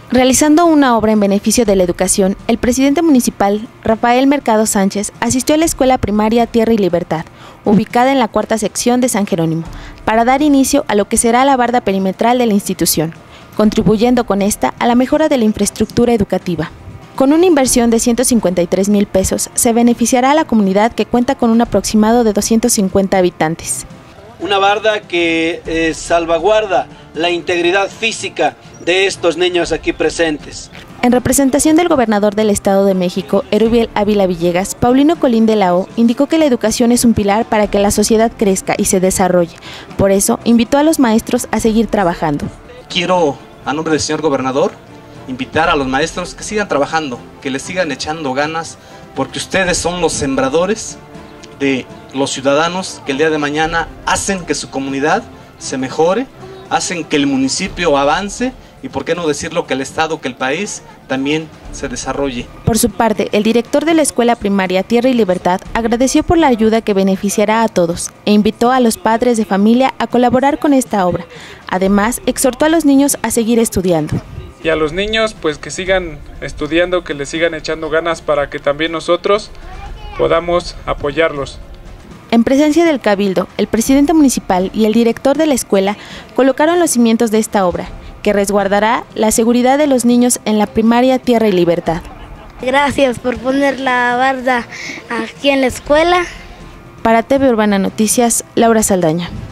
Realizando una obra en beneficio de la educación, el presidente municipal, Rafael Mercado Sánchez, asistió a la escuela primaria Tierra y Libertad, ubicada en la cuarta sección de San Jerónimo, para dar inicio a lo que será la barda perimetral de la institución, contribuyendo con esta a la mejora de la infraestructura educativa. Con una inversión de 153,000 pesos, se beneficiará a la comunidad que cuenta con un aproximado de 250 habitantes. Una barda que salvaguarda la integridad física de estos niños aquí presentes. En representación del gobernador del Estado de México, Erubiel Ávila Villegas, Paulino Colín de la O indicó que la educación es un pilar para que la sociedad crezca y se desarrolle. Por eso, invitó a los maestros a seguir trabajando. Quiero, a nombre del señor gobernador, invitar a los maestros que sigan trabajando, que les sigan echando ganas, porque ustedes son los sembradores de los ciudadanos que el día de mañana hacen que su comunidad se mejore, hacen que el municipio avance y, por qué no decirlo, que el Estado, que el país también se desarrolle. Por su parte, el director de la escuela primaria Tierra y Libertad agradeció por la ayuda que beneficiará a todos e invitó a los padres de familia a colaborar con esta obra. Además, exhortó a los niños a seguir estudiando. Y a los niños, pues que sigan estudiando, que les sigan echando ganas para que también nosotros podamos apoyarlos. En presencia del Cabildo, el presidente municipal y el director de la escuela colocaron los cimientos de esta obra, que resguardará la seguridad de los niños en la primaria Tierra y Libertad. Gracias por poner la barda aquí en la escuela. Para TV Urbana Noticias, Laura Saldaña.